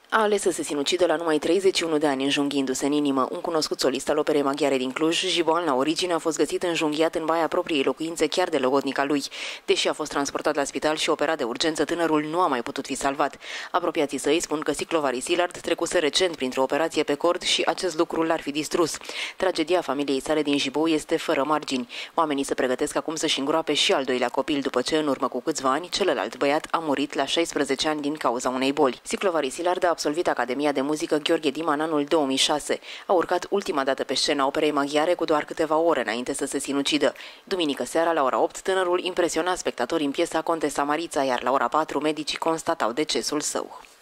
A ales să se sinucidă la numai 31 de ani, înjunghiindu-se în inimă. Un cunoscut solist al operei maghiare din Cluj, Jiboan, la origine, a fost găsit înjunghiat în baia propriei locuințe, chiar de logodnica lui. Deși a fost transportat la spital și operat de urgență, tânărul nu a mai putut fi salvat. Apropiații săi spun că Siclovari Szilard trecuse recent printr-o operație pe cord și acest lucru l-ar fi distrus. Tragedia familiei sale din Jibou este fără margini. Oamenii se pregătesc acum să-și îngroape și al doilea copil, după ce, în urmă cu câțiva ani, celălalt băiat a murit la 16 ani din cauza unei boli. Siclovari Szilard a absolvit Academia de Muzică Gheorghe Dima în anul 2006. A urcat ultima dată pe scena operei maghiare cu doar câteva ore înainte să se sinucidă. Duminică seara, la ora 8, tânărul impresiona spectatorii în piesa Contesa Marița, iar la ora 4, medicii constatau decesul său.